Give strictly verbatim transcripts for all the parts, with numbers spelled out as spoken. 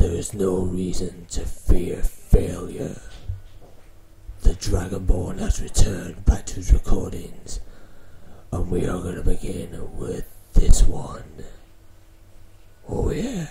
there is no reason to fear failure. The Dragonborn has returned back to his recordings, and we are going to begin with this one. Oh yeah.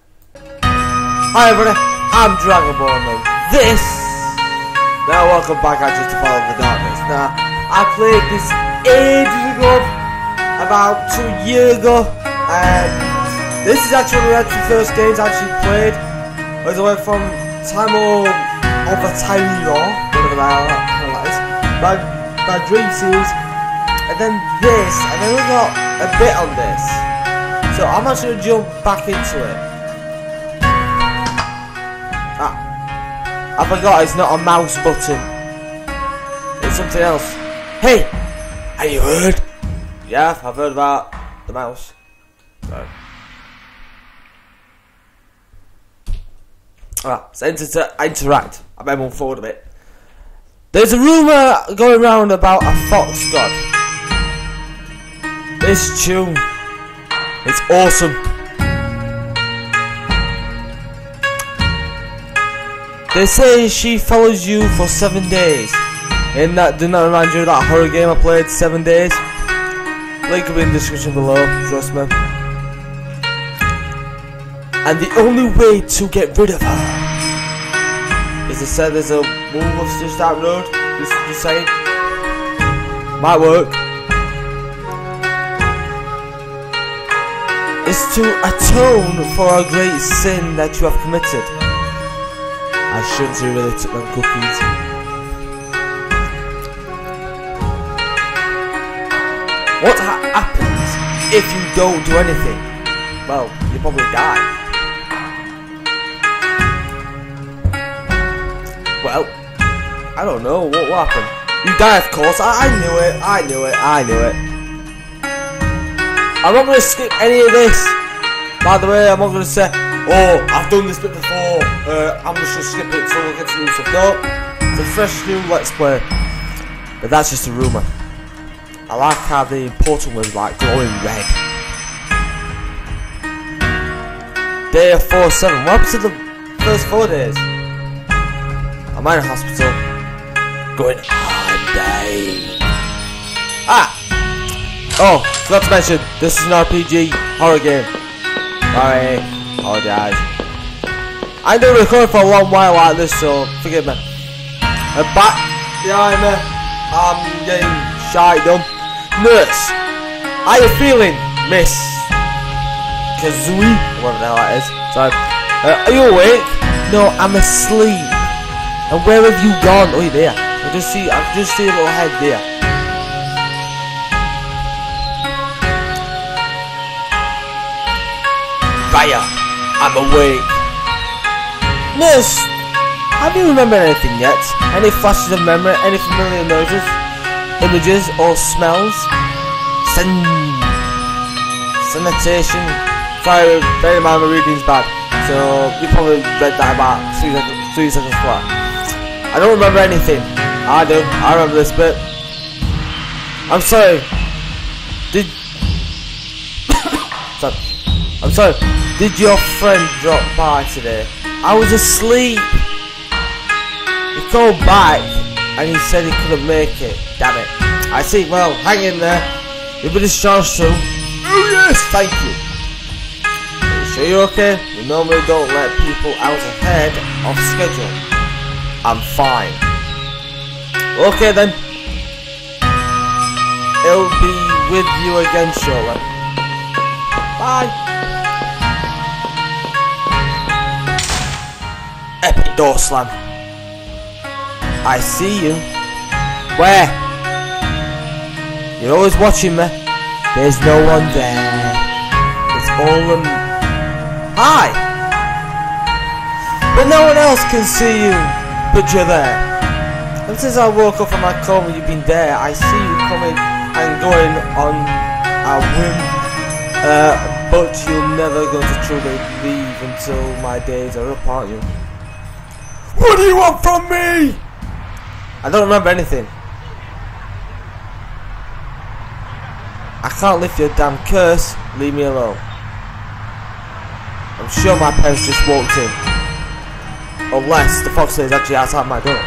Hi everybody, I'm Dragonborn and this... Now welcome back at Just to Follow the Darkness. Now, I played this ages ago, about two years ago, and this is actually one of the first games I actually played. As I went from Time of, of the Tiny Law, whatever that is, my, my Dream series, and then this, and then we got a bit on this. So I'm actually going to jump back into it. Ah, I forgot it's not a mouse button. It's something else. Hey! Have you heard? Yeah, I've heard about the mouse. Sorry. Ah, so inter to interact. I better move forward a bit. There's a rumour going around about a fox god. This tune, it's awesome. They say she follows you for seven days. And that did not remind you of that horror game I played, Seven Days? Link will be in the description below, trust me. And the only way to get rid of her is to say there's a wolf just down the road, just, just saying. Might work. Is to atone for a great sin that you have committed. I shouldn't have really took them cookies. What ha happens if you don't do anything? Well, you probably die. Well, I don't know, what will happen? You die, of course. I, I knew it, I knew it, I knew it. I'm not going to skip any of this. By the way, I'm not going to say, oh, I've done this bit before, uh, I'm just going to skip it so we'll get to new stuff. No, it's a fresh new Let's Play. But that's just a rumour. I like how the portal was like glowing red. Day of four seven. What happened to the first four days? I'm in a hospital. Going on day. Ah! Oh, forgot to mention, this is an R P G horror game. Sorry, apologise. I ain't been recording for a long while like this, so forgive me. And back behind me, I'm getting shy dumb. Nurse, how you feeling, Miss Kazooie? Whatever the hell that is. Sorry. Uh, are you awake? No, I'm asleep. And where have you gone? Oh, you're there. I just see. I just see a little head there. Fire! I'm awake. Nurse, have you remembered anything yet? Any flashes of memory? Any familiar noises? Images or smells? Sen Sanitation. Sorry, bear in mind my reading's bad. So you probably read that about three seconds, three seconds flat. I don't remember anything. I do. I remember this bit. I'm sorry. Did sorry. I'm sorry. Did your friend drop by today? I was asleep. He called back and he said he couldn't make it. Damn it. I see. Well, hang in there. You'll be discharged soon. Oh yes, thank you. Are you sure you're okay? We normally don't let people out ahead of schedule. I'm fine. Okay then. It'll be with you again shortly. Bye. Epic door slam. I see you. Where? You're always watching me. There's no one there. It's all um Hi! But no one else can see you. But you're there. And since I woke up from my coma, you've been there. I see you coming and going on a whim. Uh, but you're never going to truly leave until my days are up, aren't you? What do you want from me? I don't remember anything. I can't lift your damn curse. Leave me alone. I'm sure my parents just walked in. Unless the fox is actually outside my door.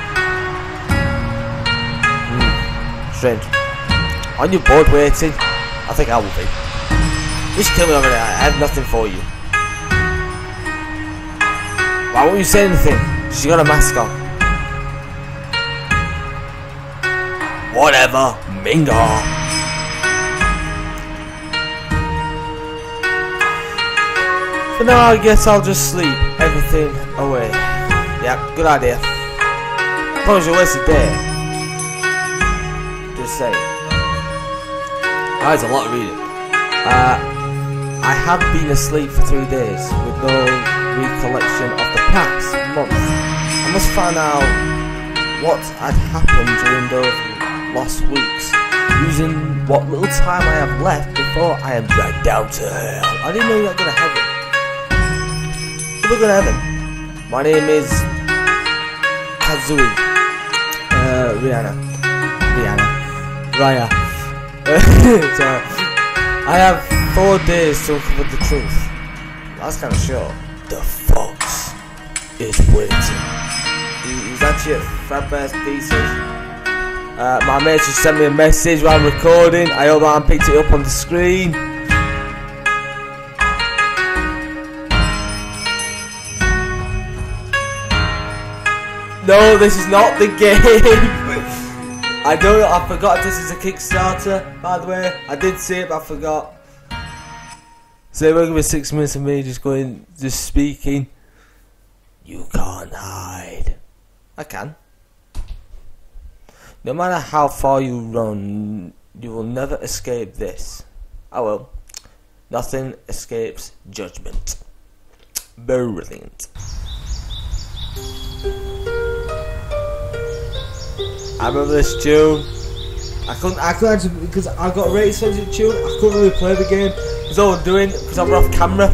Hmm, strange. Are you bored waiting? I think I will be. Just kill me over there, I have nothing for you. Why won't you say anything? She's got a mask on. Whatever, Minga. For now, I guess I'll just sleep everything away. Yep, good idea. Suppose you waste a day. Just saying. That is a lot of reading. Uh, I have been asleep for three days with no recollection of the past month. I must find out what had happened during those lost weeks, using what little time I have left before I am dragged down to hell. I didn't know you were going to heaven. We're going to heaven. My name is Kazui. Uh, Rihanna. Rihanna. Raya. So, I have four days to uncover the truth. That's kind of short. The fox is waiting. He's actually at Fredbear's Pieces. Uh, my mate just sent me a message while I'm recording. I hope I picked it up on the screen. No, this is not the game. I don't know, I forgot this is a Kickstarter, by the way. I did see it, but I forgot. So we're going to be six minutes of me just going, just speaking. You can't hide. I can. No matter how far you run, you will never escape this. I will. Nothing escapes judgment. Brilliant. I remember this tune. I couldn't, I couldn't actually, because I got a rated sensitive tune, I couldn't really play the game. That's all I'm doing, because I'm off camera.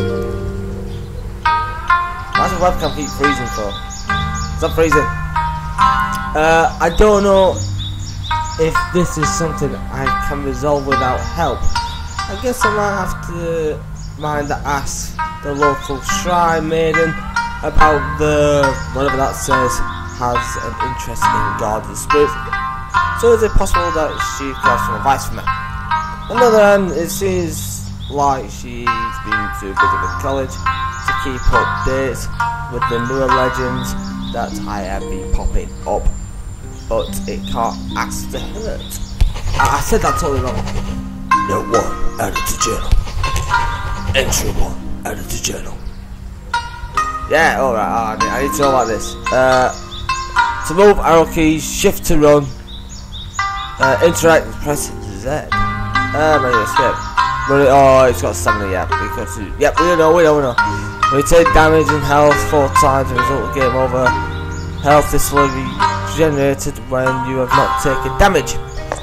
Why does the webcam keep freezing for? Stop freezing. Uh, I don't know if this is something I can resolve without help. I guess I might have to mind to ask the local shrine maiden about the, whatever that says, has an interest in God and spirit. So is it possible that she could have some advice for me? On the other hand, it seems like she's been too busy with college to keep updates with the newer legends that I have been popping up. But it can't ask to hurt. I, I said that totally wrong. Note one, added to journal. Entry one, added to journal. Yeah, alright, I, I need to know about this. Uh, to move, arrow keys, shift to run. Uh, interact, press Z. Uh, maybe escape. But it, oh, it's got stamina, yeah. Because, yep, we know, we know, we know. We take damage and health four times, the result of game over. Health is slowly regenerated when you have not taken damage.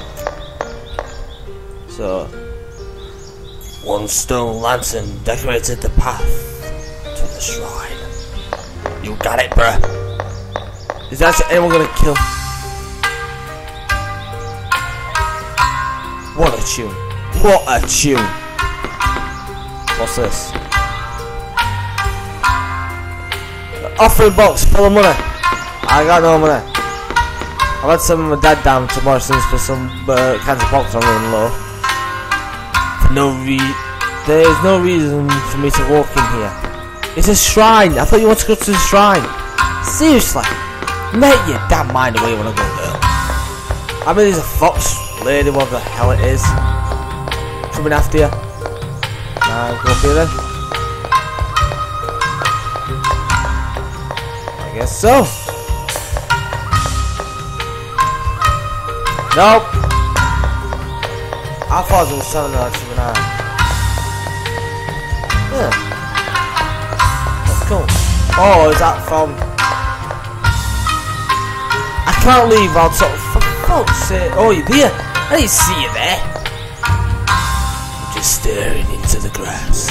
So, one stone lantern decorated the path to the shrine. You got it, bruh. Is that anyone gonna kill? What a tune. What a tune. What's this? Offering box full of money. I got no money. I've had some of my dad down to Morrison's for some uh, cans of box I'm running low. For no re there is no reason for me to walk in here. It's a shrine. I thought you wanted to go to the shrine. Seriously. Make your damn mind away when I go there. I mean, there's a fox lady, whatever the hell it is, coming after you. Nah, go up here then. I guess so. Nope. I thought it was seven or actually nine. Yeah. Let's go. Oh, is that from? I can't leave without sort of, for fuck's sake. Oh, you're there. I didn't see you there. I'm just staring into the grass.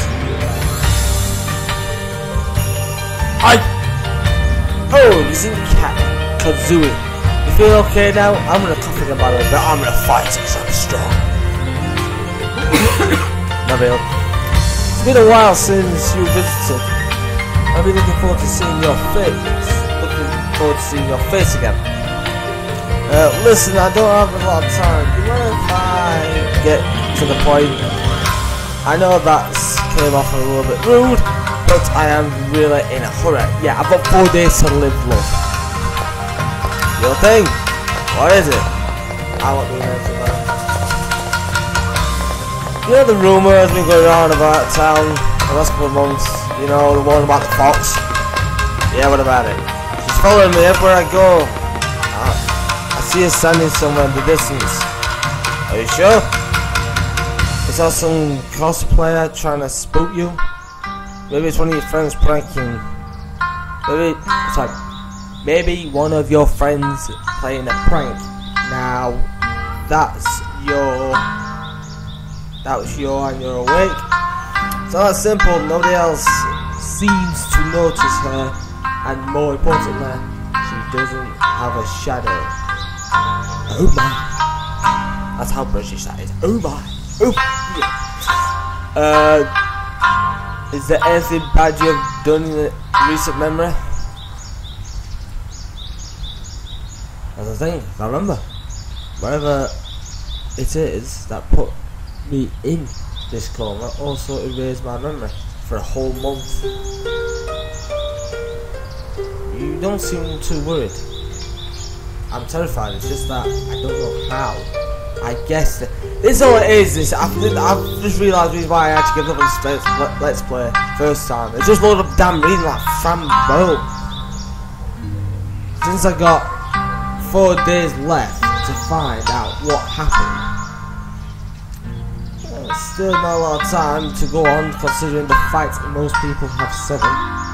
I. Oh, he's in cat. Kazui. You feel okay now? I'm gonna cough again, by the way, but I'm gonna fight because I'm strong. Not real. It's been a while since you visited. I'll be looking forward to seeing your face. Looking forward to seeing your face again. Uh, listen, I don't have a lot of time. Do you mind if I get to the point? I know that came off a little bit rude, but I am really in a hurry. Yeah, I've got four days to live, love. Your thing? What is it? I won't do anything about it. You know the rumour has been going around about town the last couple of months? You know, the one about the fox? Yeah, what about it? She's following me everywhere I go. Uh, I see her standing somewhere in the distance. Are you sure? Is that some cosplayer trying to spook you? Maybe it's one of your friends pranking. Maybe, sorry. Maybe one of your friends playing a prank. Now, that's your, that was your and you're awake. It's not that simple. Nobody else seems to notice her, and more importantly, she doesn't have a shadow. Oh my! That's how British that is. Oh my! Oh yeah. Uh, is there anything bad you have done in the recent memory? That's the thing. I remember. Whatever it is that put me in this coma also erased my memory for a whole month. You don't seem too worried. I'm terrified. It's just that I don't know how. I guess that this is all it is. This I've, I've just realised the reason why I had to give up on this let's, let's play first time. It's just load of damn reading like Frambo. Since I got four days left to find out what happened. Uh, still not a lot of time to go on, considering the fact that most people have seven.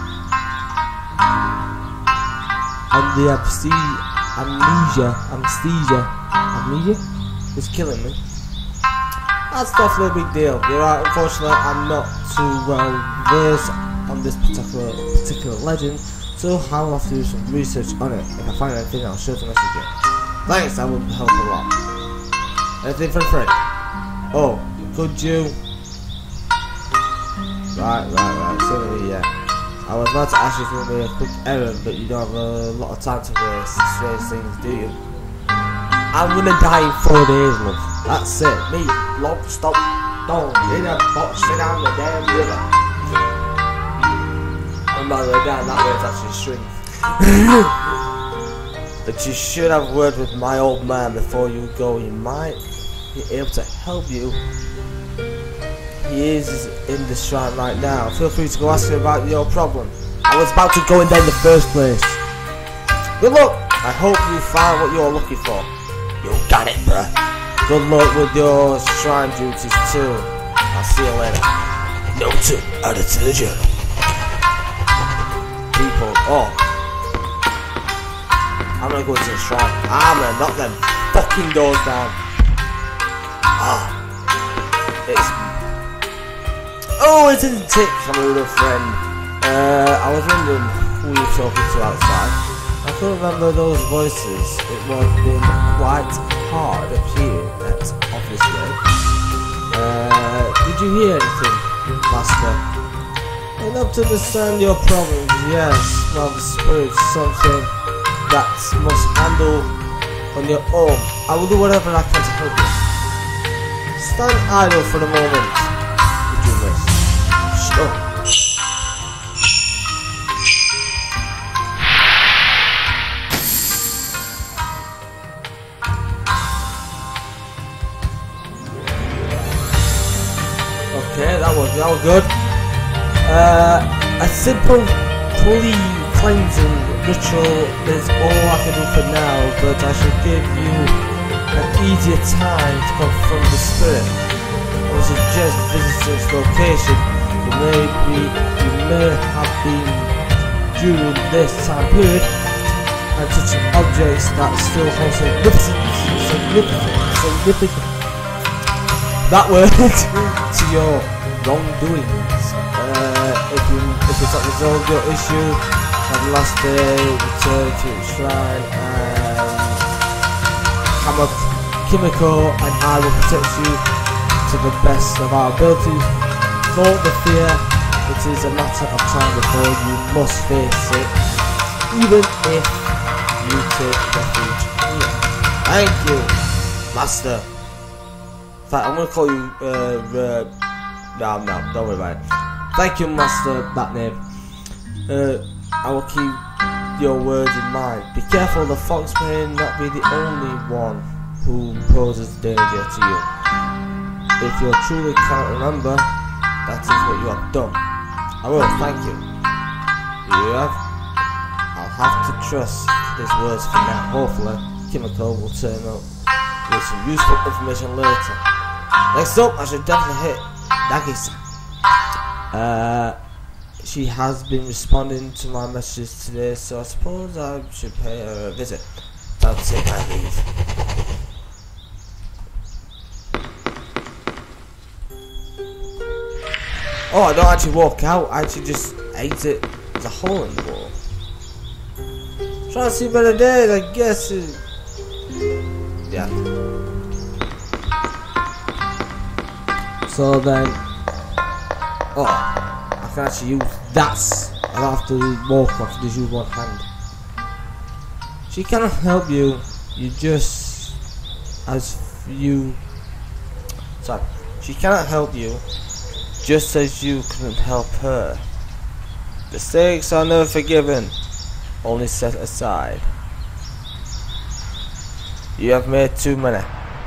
And the amnesia, amnesia, amnesia is killing me. That's definitely a big deal. You're right. Unfortunately, I'm not too well versed on this particular particular legend, so I'll have to do some research on it. If I find anything, I'll show the message you. Thanks, that would help a lot. Anything for free? Oh, could you? Right, right, right. So yeah. I was about to ask you for a quick errand, but you don't have a lot of time to waste strange things, do you? I'm gonna die in four days, love. That's it. Me, log, stop, don't, in a box, sit down the damn river. And by the way, down that way it's actually strength. But you should have a word with my old man before you go. He might be able to help you. He is in the shrine right now. Feel free to go ask him about your problem. I was about to go in there in the first place. Good luck. I hope you find what you're looking for. You got it, bruh. Good luck with your shrine duties too. I'll see you later. Note two, added to the journal. People, oh. I'm gonna go to the shrine. I'm gonna knock them fucking doors down. Ah. It's... Oh, it's in tick from a little friend. Uh, I was wondering who you were talking to outside. I couldn't remember those voices. It would have been quite hard up here at office way. Uh, did you hear anything, Master? Enough to understand your problems, yes. Well, the spirit's something that must handle on your own. I will do whatever I can to help you. Stand idle for the moment. Would you miss? Shh up. Okay, that was that was good. Uh, a simple fully cleansing ritual is all I can do for now, but I should give you an easier time to confront the spirit. I would suggest visiting its location. You may be, you may have been during this time period and touching objects that still hold significant, significant, significant. That word to your wrongdoings. Uh, if you if it's not resolved your issue, on the last day, return to the shrine and Kimiko and I will protect you to the best of our abilities. Don't the fear, it is a matter of time before you must face it, even if you take refuge here. Thank you, Master. In fact, I'm gonna call you, uh, uh, no, no, don't worry about it. Thank you, Master, that name. Uh, I will keep your words in mind. Be careful, the fox may not be the only one who poses danger to you. If you truly cannot remember, that is what you have done. I will, thank you. You have? I'll have to trust his words for now. Hopefully, Kimiko will turn up with some useful information later. Next up, I should definitely hit Nagisa. Uh, she has been responding to my messages today, so I suppose I should pay her a visit. Time to take my leave. Oh, I don't actually walk out, I actually just exit. There's a hole in the wall. Trying to see better days, I guess. It... Yeah. So then, oh, I can actually use that. I don't have to walk, I can just use one hand. She cannot help you, you just, as you, sorry, she cannot help you, just as you couldn't help her. Mistakes are never forgiven, only set aside. You have made too many.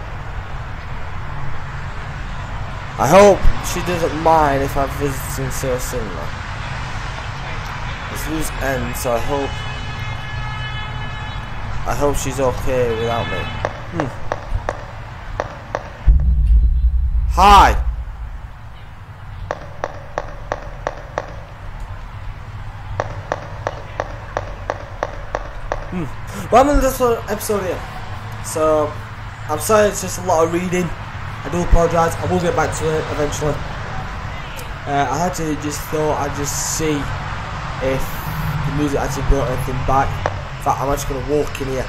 I hope she doesn't mind if I'm visiting so similar. This loose end, so I hope I hope she's okay without me. Hmm. Hi! Hmm. Well, I'm in this episode here. So, I'm sorry it's just a lot of reading. I do apologise, I will get back to it eventually. Uh, I actually just thought I'd just see if the music actually brought anything back. In fact, I'm actually going to walk in here.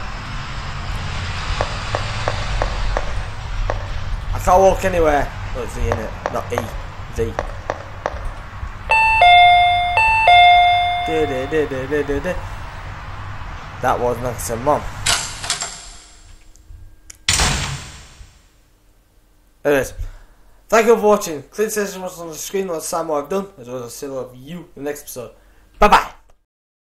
I can't walk anywhere. Oh, it's Z in it, not E. Z. That was Nagisa Mom. Anyways, thank you for watching. Click the session on the screen on the what I've done, as well as a similar of you in the next episode. Bye bye.